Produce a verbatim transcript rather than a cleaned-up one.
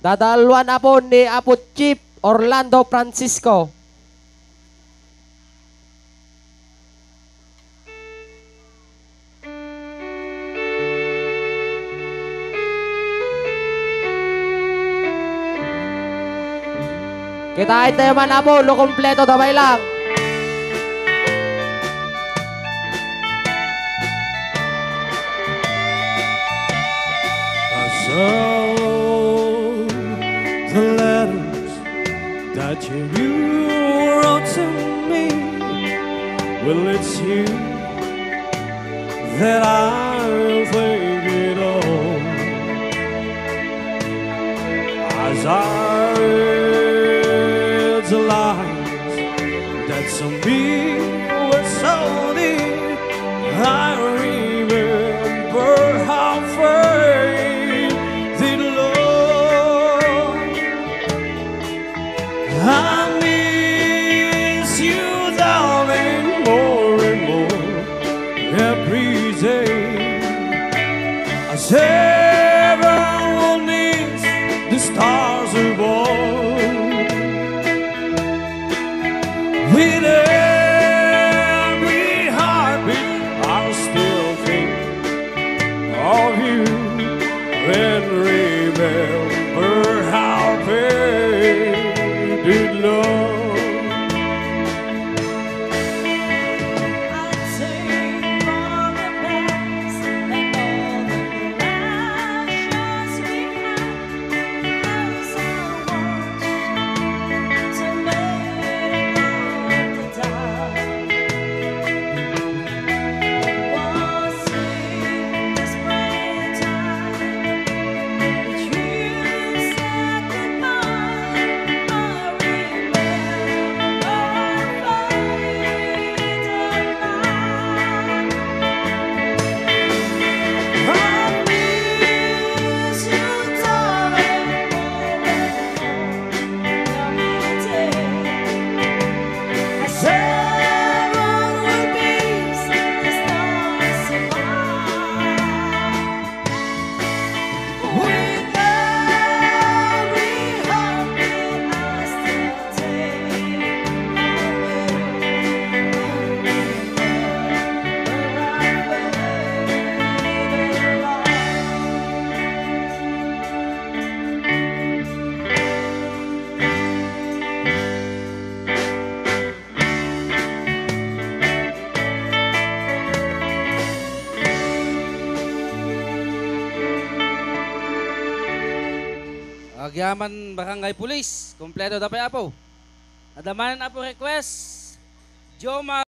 Dadalwan apo ni Apo Chief Orlando Francisco. Kita ito naman apo, lo kompleto damay lang. I saw the letters that you wrote to me. Well, it's you that I'm thinking of as I read the lines that to me were so deep. I remember how fate did love. I miss you, darling, more and more every day. As everyone needs the stars above. With every heartbeat, I still think of you and remember how pain did love. I'll take all the best and all the lashes we had as I watch to make up the time. Was in the springtime that you said goodbye. I remember our I miss you, darling, every day. I said one would be the stars above. With every heartbeat, I still take Agyaman Barangay Police, kompleto dapat apo. Adamanan apo request. Joma